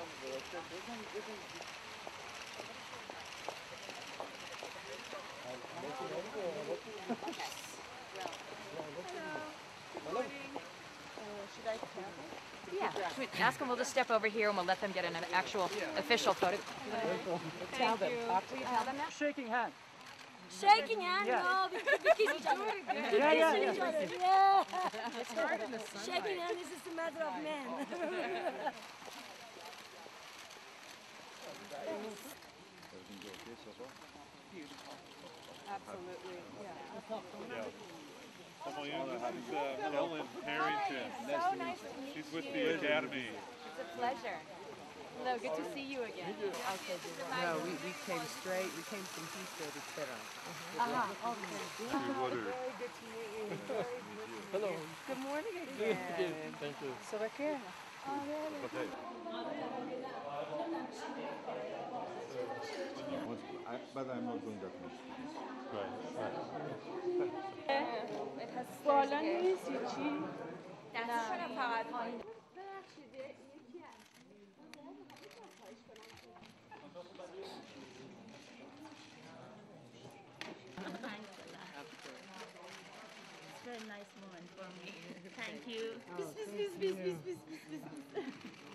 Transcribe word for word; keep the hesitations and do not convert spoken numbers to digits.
Should I tell them? Yeah, should we ask them? We'll just step over here and we'll let them get an actual official photo. Tell them. Talk to Will you tell them now? Shaking hands. Shaking hands? Yeah. No, we, we kiss each other. Yeah, yeah, Kissing yeah. each other. Yeah. It's hard in the sunlight. Shaking hands is just a matter of men. Absolutely. Yeah. Hello, this is uh, Ellen Harrington. So nice to meet She's with you. the Academy. It's a pleasure. Hello, good to see you again. No, we, we came straight. We came from Heathrow to Tehran. Uh-huh. Okay. To Woodard. Very good to meet you. Very good. Hello. Good morning again. Thank you. So we're here. Okay. I, but I'm not doing that much. Right, right. It has بالا نیست چی؟ دستشون فقط پایین. It's a very nice moment for me. Thank you. Bis bis bis bis bis bis bis bis.